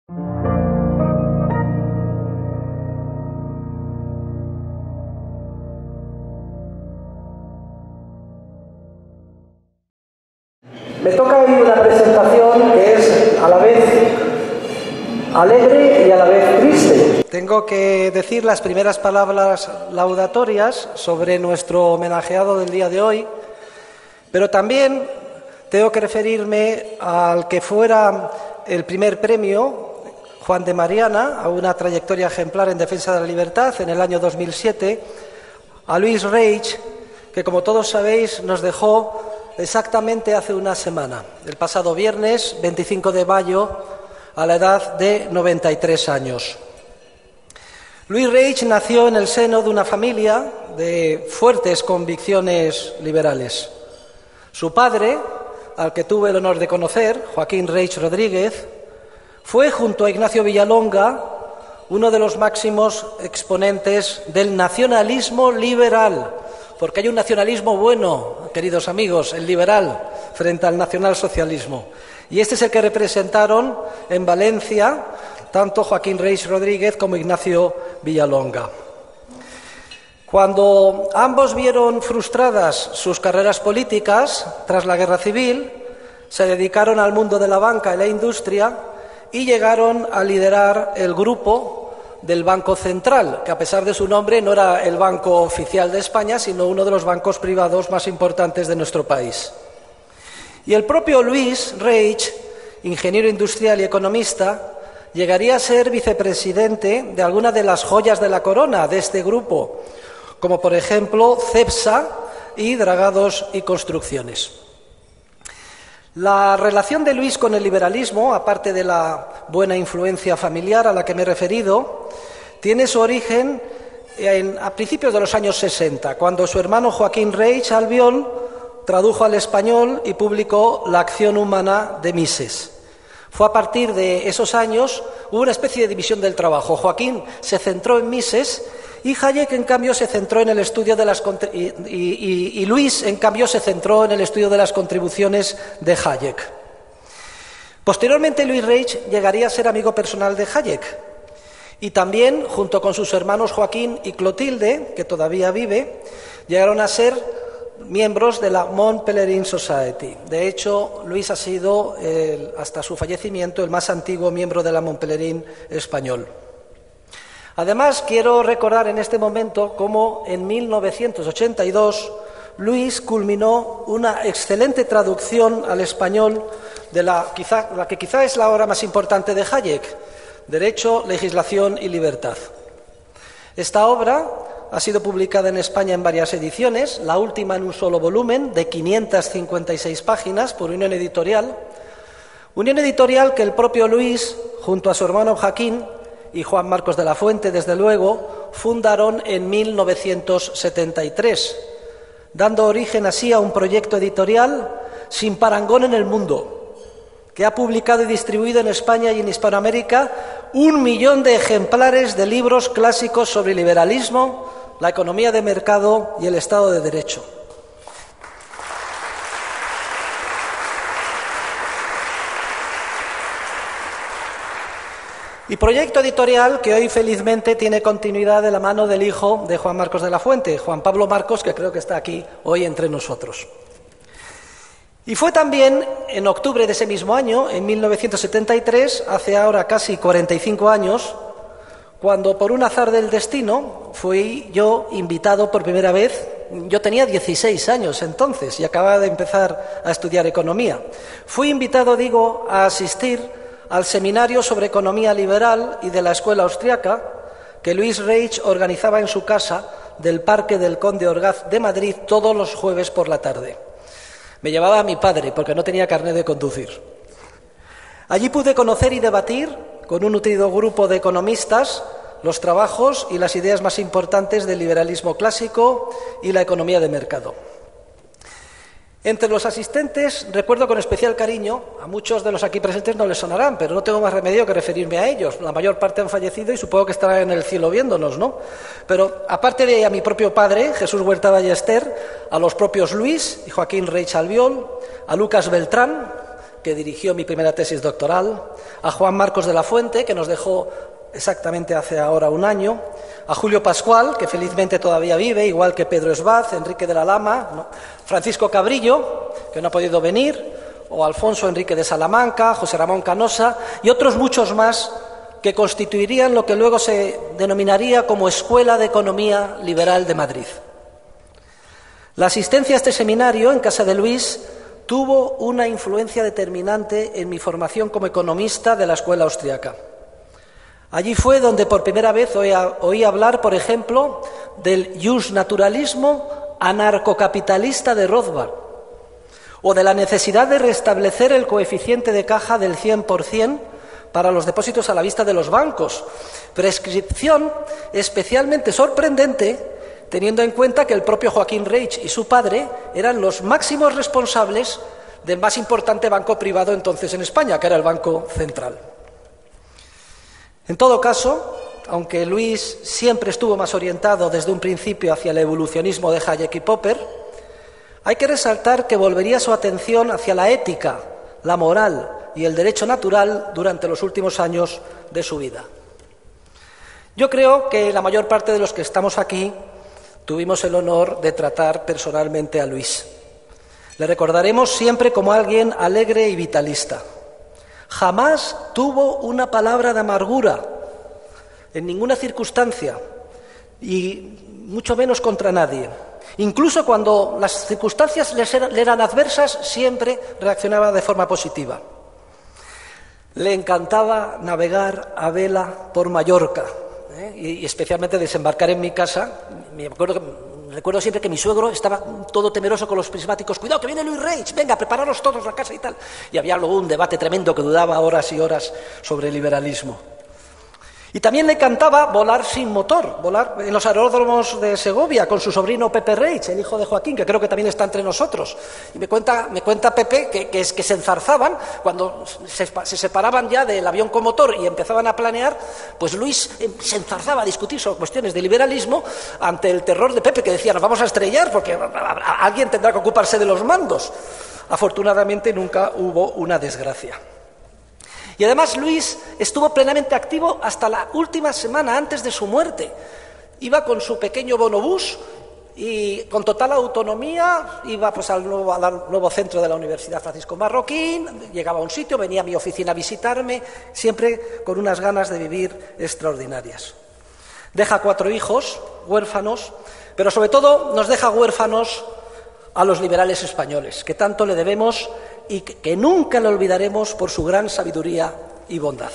Me toca hoy una presentación que es a la vez alegre y a la vez triste. Tengo que decir las primeras palabras laudatorias sobre nuestro homenajeado del día de hoy, pero también tengo que referirme al que fuera el primer premio, Juan de Mariana, a una trayectoria ejemplar en defensa de la libertad en el año 2007, a Luis Reich, que como todos sabéis nos dejó exactamente hace una semana, el pasado viernes 25 de mayo, a la edad de 93 años. Luis Reich nació en el seno de una familia de fuertes convicciones liberales. Su padre, al que tuve el honor de conocer, Joaquín Reich Rodríguez, fue junto a Ignacio Villalonga uno de los máximos exponentes del nacionalismo liberal, porque hay un nacionalismo bueno, queridos amigos, el liberal, frente al nacionalsocialismo. Y este es el que representaron en Valencia tanto Joaquín Reich Rodríguez como Ignacio Villalonga. Cuando ambos vieron frustradas sus carreras políticas tras la Guerra Civil, se dedicaron al mundo de la banca y la industria y llegaron a liderar el grupo del Banco Central, que a pesar de su nombre no era el banco oficial de España, sino uno de los bancos privados más importantes de nuestro país. Y el propio Luis Reich, ingeniero industrial y economista, llegaría a ser vicepresidente de alguna de las joyas de la corona de este grupo, como por ejemplo Cepsa y Dragados y Construcciones. La relación de Luis con el liberalismo, aparte de la buena influencia familiar a la que me he referido, tiene su origen a principios de los años 60, cuando su hermano Joaquín Reich Albiol tradujo al español y publicó La acción humana de Mises. Fue a partir de esos años, hubo una especie de división del trabajo. Joaquín se centró en Mises y Hayek, en cambio, se centró en el estudio de las y Luis, en cambio, se centró en el estudio de las contribuciones de Hayek. Posteriormente, Luis Reich llegaría a ser amigo personal de Hayek y también, junto con sus hermanos Joaquín y Clotilde, que todavía vive, llegaron a ser miembros de la Mont Pelerin Society. De hecho, Luis ha sido, hasta su fallecimiento, el más antiguo miembro de la Mont Pelerin español. Además, quiero recordar en este momento cómo en 1982 Luis culminó una excelente traducción al español de la que quizá es la obra más importante de Hayek, Derecho, Legislación y Libertad. Esta obra ha sido publicada en España en varias ediciones, la última en un solo volumen de 556 páginas por Unión Editorial que el propio Luis, junto a su hermano Joaquín y Juan Marcos de la Fuente, desde luego, fundaron en 1973, dando origen así a un proyecto editorial sin parangón en el mundo, que ha publicado y distribuido en España y en Hispanoamérica 1 millón de ejemplares de libros clásicos sobre liberalismo, la economía de mercado y el Estado de Derecho. Y proyecto editorial que hoy felizmente tiene continuidad de la mano del hijo de Juan Marcos de la Fuente, Juan Pablo Marcos, que creo que está aquí hoy entre nosotros. Y fue también en octubre de ese mismo año, en 1973, hace ahora casi 45 años, cuando por un azar del destino fui yo invitado por primera vez. Yo tenía 16 años entonces y acababa de empezar a estudiar economía. Fui invitado, a asistir al seminario sobre economía liberal y de la escuela austriaca que Luis Reich organizaba en su casa del Parque del Conde Orgaz de Madrid todos los jueves por la tarde. Me llevaba a mi padre porque no tenía carnet de conducir. Allí pude conocer y debatir con un nutrido grupo de economistas los trabajos y las ideas más importantes del liberalismo clásico y la economía de mercado. Entre los asistentes recuerdo con especial cariño, a muchos de los aquí presentes no les sonarán, pero no tengo más remedio que referirme a ellos. La mayor parte han fallecido y supongo que estarán en el cielo viéndonos, ¿no? Pero aparte de a mi propio padre, Jesús Huerta Ballester, a los propios Luis y Joaquín Reich Albiol, a Lucas Beltrán, que dirigió mi primera tesis doctoral, a Juan Marcos de la Fuente, que nos dejó exactamente hace ahora un año, a Julio Pascual, que felizmente todavía vive, igual que Pedro Esbaz, Enrique de la Lama, ¿no?, Francisco Cabrillo, que no ha podido venir, o Alfonso Enrique de Salamanca, José Ramón Canosa y otros muchos más que constituirían lo que luego se denominaría como Escuela de Economía Liberal de Madrid. La asistencia a este seminario en casa de Luis tuvo una influencia determinante en mi formación como economista de la escuela austriaca. Allí fue donde por primera vez oí hablar, por ejemplo, del justnaturalismo anarcocapitalista de Rothbard, o de la necesidad de restablecer el coeficiente de caja del 100% para los depósitos a la vista de los bancos, prescripción especialmente sorprendente teniendo en cuenta que el propio Joaquín Reich y su padre eran los máximos responsables del más importante banco privado entonces en España, que era el Banco Central. En todo caso, aunque Luis siempre estuvo más orientado desde un principio hacia el evolucionismo de Hayek y Popper, hay que resaltar que volvería su atención hacia la ética, la moral y el derecho natural durante los últimos años de su vida. Yo creo que la mayor parte de los que estamos aquí tuvimos el honor de tratar personalmente a Luis. Le recordaremos siempre como alguien alegre y vitalista. Jamás tuvo una palabra de amargura en ninguna circunstancia y mucho menos contra nadie. Incluso cuando las circunstancias le eran adversas, siempre reaccionaba de forma positiva. Le encantaba navegar a vela por Mallorca, y especialmente desembarcar en mi casa. Recuerdo siempre que mi suegro estaba todo temeroso con los prismáticos. Cuidado, que viene Luis Reich, venga, prepararos todos la casa y tal. Y había luego un debate tremendo que duraba horas y horas sobre el liberalismo. Y también le encantaba volar sin motor, volar en los aeródromos de Segovia con su sobrino Pepe Reich, el hijo de Joaquín, que creo que también está entre nosotros. Y me cuenta Pepe que se enzarzaba cuando se separaban ya del avión con motor y empezaban a planear, pues Luis se enzarzaba a discutir sobre cuestiones de liberalismo ante el terror de Pepe, que decía, nos vamos a estrellar porque alguien tendrá que ocuparse de los mandos. Afortunadamente nunca hubo una desgracia. Y además Luis estuvo plenamente activo hasta la última semana antes de su muerte. Iba con su pequeño bonobús y con total autonomía iba pues al nuevo centro de la Universidad Francisco Marroquín, llegaba a un sitio, venía a mi oficina a visitarme, siempre con unas ganas de vivir extraordinarias. Deja 4 hijos, huérfanos, pero sobre todo nos deja huérfanos a los liberales españoles, que tanto le debemos y que nunca le olvidaremos por su gran sabiduría y bondad.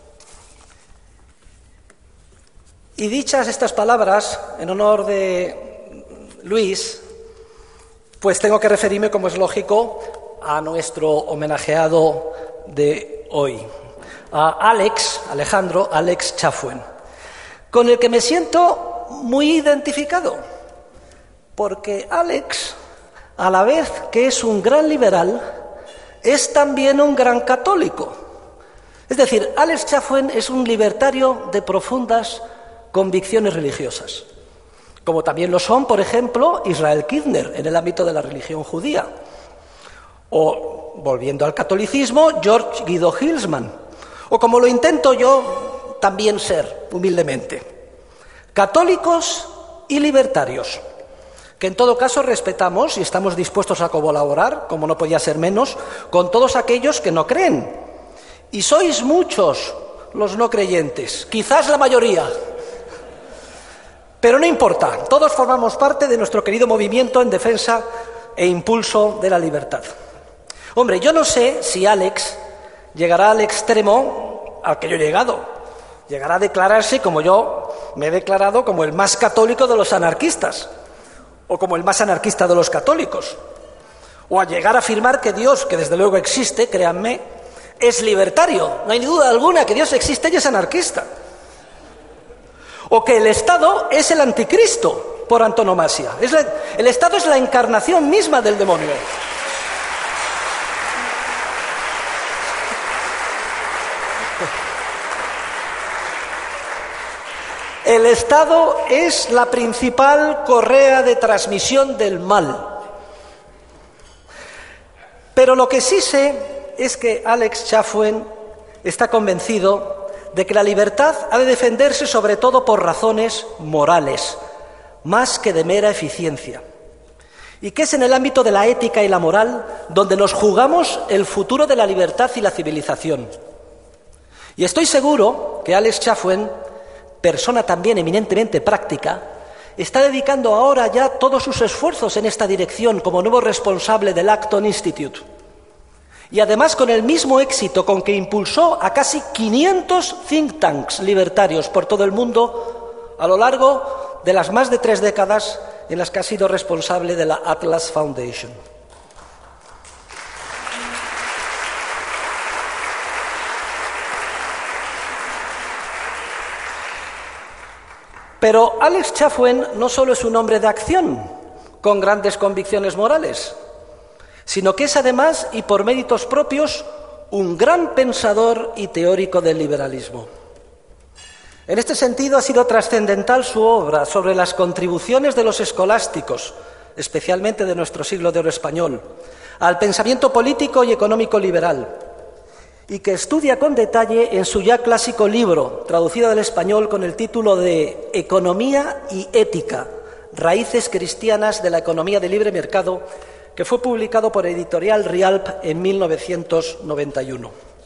Y dichas estas palabras en honor de Luis, pues tengo que referirme, como es lógico, a nuestro homenajeado de hoy, a Alejandro Chafuen, con el que me siento muy identificado, porque Alex, a la vez que es un gran liberal, es también un gran católico. Es decir, Alex Chafuen es un libertario de profundas convicciones religiosas, como también lo son, por ejemplo, Israel Kizner en el ámbito de la religión judía, o, volviendo al catolicismo, George Guido Hülsmann, o como lo intento yo también ser, humildemente, católicos y libertarios, que en todo caso respetamos y estamos dispuestos a colaborar, como no podía ser menos, con todos aquellos que no creen. Y sois muchos los no creyentes, quizás la mayoría. Pero no importa, todos formamos parte de nuestro querido movimiento en defensa e impulso de la libertad. Hombre, yo no sé si Alex llegará al extremo al que yo he llegado. Llegará a declararse, como yo me he declarado, como el más católico de los anarquistas, o como el más anarquista de los católicos, o a llegar a afirmar que Dios, que desde luego existe, créanme, es libertario. No hay ni duda alguna que Dios existe y es anarquista. O que el Estado es el anticristo por antonomasia. El Estado es la encarnación misma del demonio. El Estado es la principal correa de transmisión del mal. Pero lo que sí sé es que Alex Chafuen está convencido de que la libertad ha de defenderse sobre todo por razones morales, más que de mera eficiencia, y que es en el ámbito de la ética y la moral donde nos jugamos el futuro de la libertad y la civilización. Y estoy seguro que Alex Chafuen, persona también eminentemente práctica, está dedicando ahora ya todos sus esfuerzos en esta dirección como nuevo responsable del Acton Institute. Y además con el mismo éxito con que impulsó a casi 500 think tanks libertarios por todo el mundo a lo largo de las más de 3 décadas en las que ha sido responsable de la Atlas Foundation. Pero Alex Chafuen no solo es un hombre de acción, con grandes convicciones morales, sino que es además, y por méritos propios, un gran pensador y teórico del liberalismo. En este sentido ha sido trascendental su obra sobre las contribuciones de los escolásticos, especialmente de nuestro siglo de oro español, al pensamiento político y económico liberal, y que estudia con detalle en su ya clásico libro, traducido del español con el título de Economía y Ética, raíces cristianas de la economía de libre mercado, que fue publicado por Editorial Rialp en 1991.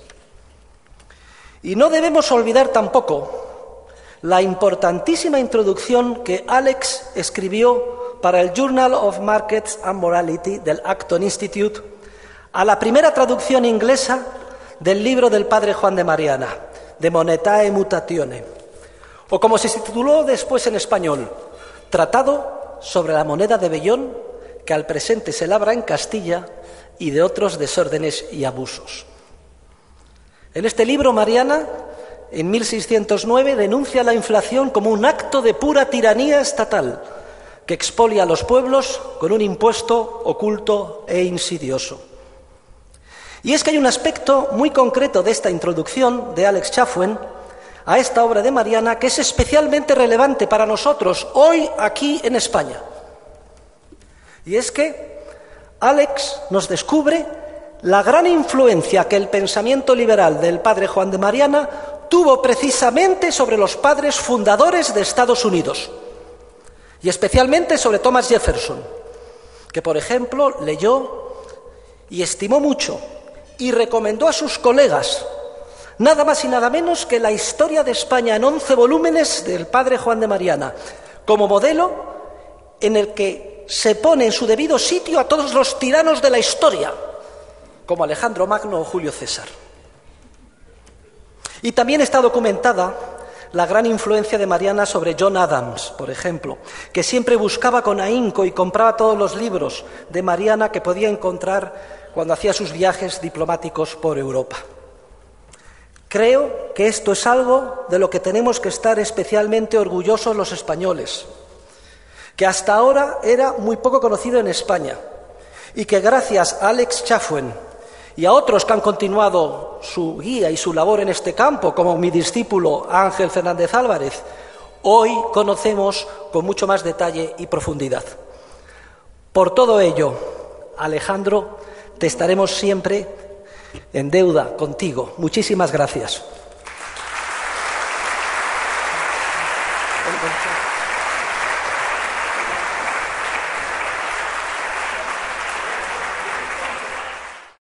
Y no debemos olvidar tampoco la importantísima introducción que Alex escribió para el Journal of Markets and Morality del Acton Institute a la primera traducción inglesa del libro del padre Juan de Mariana, De Monetae Mutatione, o como se tituló después en español, Tratado sobre la moneda de vellón que al presente se labra en Castilla y de otros desórdenes y abusos. En este libro, Mariana, en 1609, denuncia la inflación como un acto de pura tiranía estatal que expolia a los pueblos con un impuesto oculto e insidioso. Y es que hay un aspecto muy concreto de esta introducción de Alex Chafuen a esta obra de Mariana que es especialmente relevante para nosotros hoy aquí en España. Y es que Alex nos descubre la gran influencia que el pensamiento liberal del padre Juan de Mariana tuvo precisamente sobre los padres fundadores de Estados Unidos, y especialmente sobre Thomas Jefferson, que, por ejemplo, leyó y estimó mucho y recomendó a sus colegas nada más y nada menos que la historia de España en 11 volúmenes del padre Juan de Mariana, como modelo en el que se pone en su debido sitio a todos los tiranos de la historia, como Alejandro Magno o Julio César. Y también está documentada la gran influencia de Mariana sobre John Adams, por ejemplo, que siempre buscaba con ahínco y compraba todos los libros de Mariana que podía encontrar cuando hacía sus viajes diplomáticos por Europa. Creo que esto es algo de lo que tenemos que estar especialmente orgullosos los españoles, que hasta ahora era muy poco conocido en España y que gracias a Alex Chafuen y a otros que han continuado su guía y su labor en este campo, como mi discípulo Ángel Fernández Álvarez, hoy conocemos con mucho más detalle y profundidad. Por todo ello, Alejandro, te estaremos siempre en deuda contigo. Muchísimas gracias.